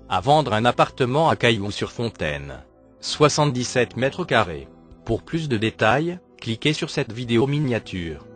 À vendre un appartement à Cailloux-sur-Fontaine. 77 mètres carrés. Pour plus de détails, cliquez sur cette vidéo miniature.